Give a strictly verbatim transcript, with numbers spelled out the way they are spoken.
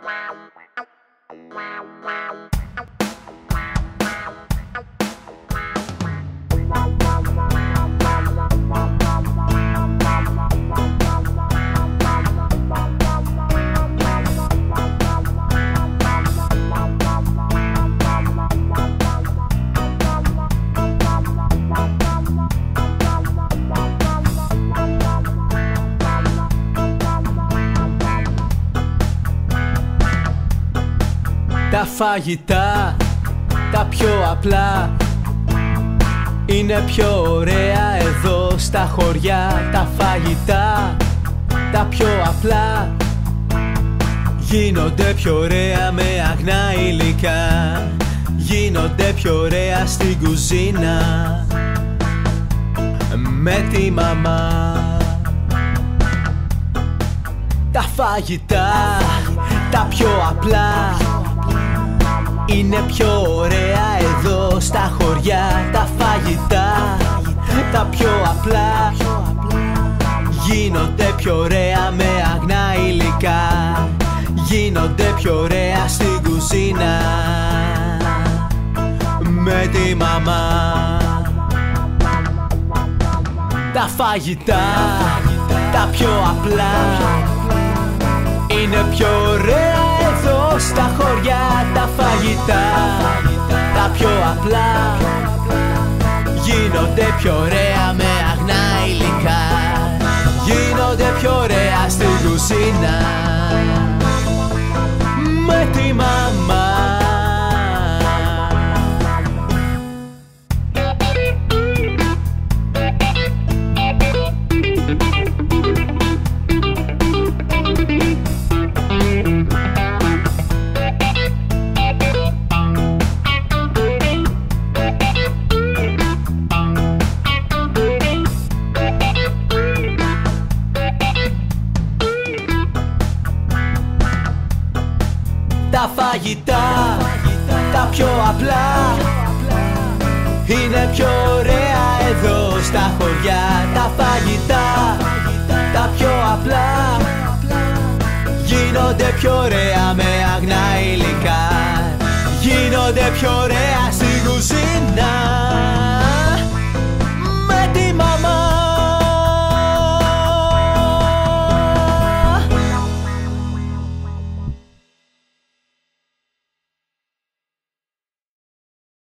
Τα φαγητά, τα πιο απλά, είναι πιο ωραία εδώ στα χωριά. Τα φαγητά, τα πιο απλά, γίνονται πιο ωραία με αγνά υλικά. Γίνονται πιο ωραία στην κουζίνα με τη μαμά. Τα φαγητά, τα πιο απλά, είναι πιο ωραία εδώ στα χωριά. Τα φαγητά, τα πιο απλά, γίνονται πιο ωραία με αγνά υλικά. Γίνονται πιο ωραία στην κουζίνα με τη μαμά. Τα φαγητά, τα πιο απλά, είναι πιο ωραία εδώ στα χωριά. Τα φαγητά, τα πιο απλά, γίνονται πιο ωραία με αγνά υλικά. Γίνονται πιο ωραία στην κουζίνα με τη μαμά. Τα φαγητά, τα πιο απλά, είναι πιο ωραία εδώ στα χωριά. Τα φαγητά, τα πιο απλά, γίνονται πιο ωραία με αγνά υλικά. Γίνονται πιο ωραία στην κουζίνα